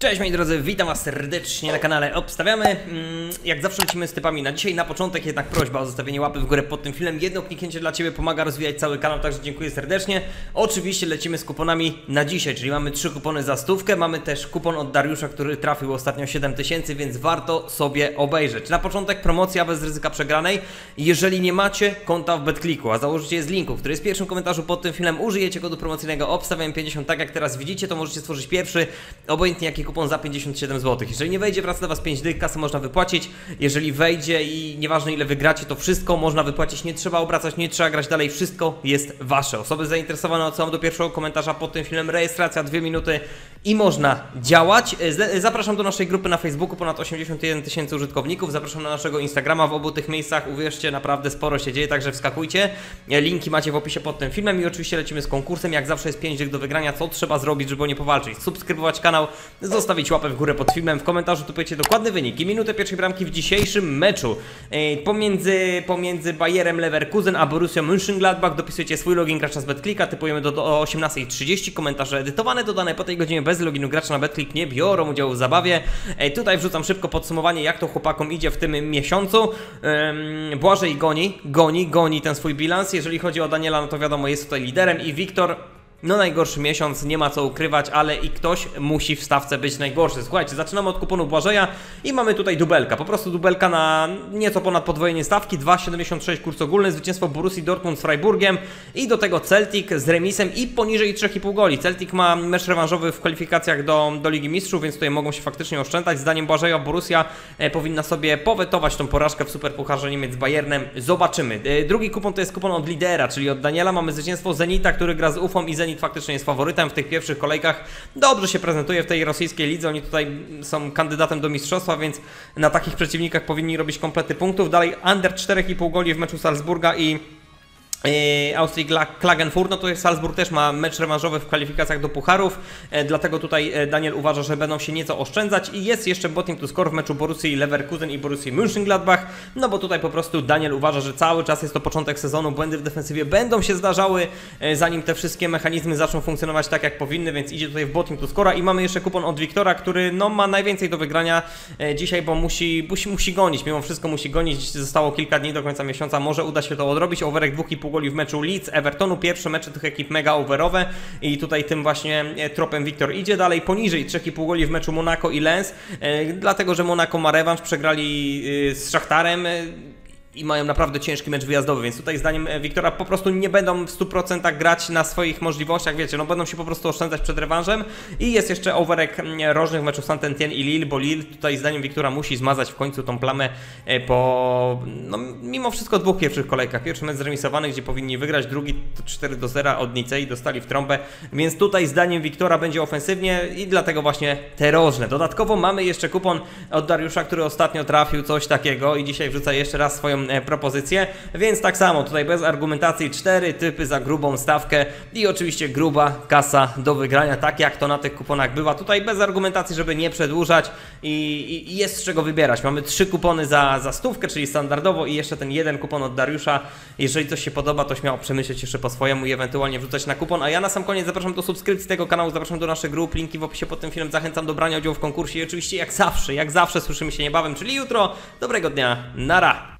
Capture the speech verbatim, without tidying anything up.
Cześć moi drodzy, witam was serdecznie na kanale Obstawiamy. Jak zawsze lecimy z typami na dzisiaj. Na początek jednak prośba o zostawienie łapy w górę pod tym filmem. Jedno kliknięcie dla Ciebie pomaga rozwijać cały kanał, także dziękuję serdecznie. Oczywiście lecimy z kuponami na dzisiaj, czyli mamy trzy kupony za stówkę. Mamy też kupon od Dariusza, który trafił ostatnio siedem tysięcy, więc warto sobie obejrzeć. Na początek promocja bez ryzyka przegranej. Jeżeli nie macie konta w BetClicku, a założycie je z linku, który jest w pierwszym komentarzu pod tym filmem, użyjecie kodu promocyjnego Obstawiam pięćdziesiąt, tak jak teraz widzicie, to możecie stworzyć pierwszy, obojętnie jaki kupon za pięćdziesiąt siedem złotych. Jeżeli nie wejdzie, wraca do Was pięć dych, kasę można wypłacić. Jeżeli wejdzie i nieważne ile wygracie, to wszystko można wypłacić, nie trzeba obracać, nie trzeba grać dalej, wszystko jest Wasze. Osoby zainteresowane odsyłam do pierwszego komentarza pod tym filmem, rejestracja dwie minuty i można działać. Zapraszam do naszej grupy na Facebooku, ponad osiemdziesiąt jeden tysięcy użytkowników, zapraszam na naszego Instagrama, w obu tych miejscach, uwierzcie, naprawdę sporo się dzieje, także wskakujcie. Linki macie w opisie pod tym filmem i oczywiście lecimy z konkursem, jak zawsze jest pięć dych do wygrania. Co trzeba zrobić, żeby o nie powalczyć? Subskrybować kanał, zostawić łapę w górę pod filmem, w komentarzu typujecie dokładny wynik i minutę pierwszej bramki w dzisiejszym meczu pomiędzy, pomiędzy Bayerem Leverkusen a Borussią Mönchengladbach. Dopisujecie swój login gracza z BetClicka, typujemy do, do osiemnastej trzydzieści, komentarze edytowane, dodane po tej godzinie bez loginu gracza na BetClick nie biorą udziału w zabawie. Tutaj wrzucam szybko podsumowanie, jak to chłopakom idzie w tym miesiącu. Błażej goni, goni, goni ten swój bilans. Jeżeli chodzi o Daniela, no to wiadomo, jest tutaj liderem i Wiktor. No najgorszy miesiąc, nie ma co ukrywać, ale i ktoś musi w stawce być najgorszy. Słuchajcie, zaczynamy od kuponu Błażeja i mamy tutaj dubelka, po prostu dubelka na nieco ponad podwojenie stawki, dwa siedemdziesiąt sześć kurs ogólny, zwycięstwo Borussii Dortmund z Freiburgiem i do tego Celtic z remisem i poniżej trzy i pół goli. Celtic ma mecz rewanżowy w kwalifikacjach do, do Ligi Mistrzów, więc tutaj mogą się faktycznie oszczędzać. Zdaniem Błażeja Borussia e, powinna sobie powetować tą porażkę w Superpucharze Niemiec z Bayernem. Zobaczymy. E, drugi kupon to jest kupon od lidera, czyli od Daniela. Mamy zwycięstwo Zenita, który gra z Ufą i Zenit faktycznie jest faworytem w tych pierwszych kolejkach. Dobrze się prezentuje w tej rosyjskiej lidze. Oni tutaj są kandydatem do mistrzostwa, więc na takich przeciwnikach powinni robić komplety punktów. Dalej under cztery i pół goli w meczu Salzburga i Yy, Austrii Klagenfurt. No to Salzburg też ma mecz rewanżowy w kwalifikacjach do pucharów, e, dlatego tutaj Daniel uważa, że będą się nieco oszczędzać i jest jeszcze botting to score w meczu Borussii Leverkusen i Borussii Mönchengladbach, no bo tutaj po prostu Daniel uważa, że cały czas jest to początek sezonu, błędy w defensywie będą się zdarzały, e, zanim te wszystkie mechanizmy zaczną funkcjonować tak jak powinny, więc idzie tutaj w botting to score'a i mamy jeszcze kupon od Wiktora, który no ma najwięcej do wygrania e, dzisiaj, bo musi, musi, musi gonić, mimo wszystko musi gonić, zostało kilka dni do końca miesiąca, może uda się to odrobić, overek dwa i pół goli w meczu Leeds, Evertonu, pierwsze mecze tych ekip mega overowe i tutaj tym właśnie tropem Wiktor idzie dalej, poniżej trzy i pół goli w meczu Monaco i Lens, e, dlatego, że Monaco ma rewanż, przegrali e, z Szachtarem, e, i mają naprawdę ciężki mecz wyjazdowy, więc tutaj zdaniem Wiktora po prostu nie będą w stu procentach grać na swoich możliwościach, wiecie, no będą się po prostu oszczędzać przed rewanżem i jest jeszcze overek rożnych w meczu Saint-Étienne i Lille, bo Lille tutaj zdaniem Wiktora musi zmazać w końcu tą plamę po, no mimo wszystko dwóch pierwszych kolejkach. Pierwszy mecz zremisowany, gdzie powinni wygrać, drugi to cztery do zera od Nicei, dostali w trąbę, więc tutaj zdaniem Wiktora będzie ofensywnie i dlatego właśnie te rożne. Dodatkowo mamy jeszcze kupon od Dariusza, który ostatnio trafił coś takiego i dzisiaj wrzuca jeszcze raz swoją propozycję, więc tak samo tutaj bez argumentacji cztery typy za grubą stawkę i oczywiście gruba kasa do wygrania, tak jak to na tych kuponach bywa, tutaj bez argumentacji, żeby nie przedłużać i, i jest z czego wybierać. Mamy trzy kupony za, za stówkę, czyli standardowo i jeszcze ten jeden kupon od Dariusza. Jeżeli coś się podoba, to śmiało przemyśleć jeszcze po swojemu i ewentualnie wrzucać na kupon, a ja na sam koniec zapraszam do subskrypcji tego kanału, zapraszam do naszych grup, linki w opisie pod tym filmem, zachęcam do brania udziału w konkursie i oczywiście jak zawsze, jak zawsze słyszymy się niebawem, czyli jutro. Dobrego dnia, nara!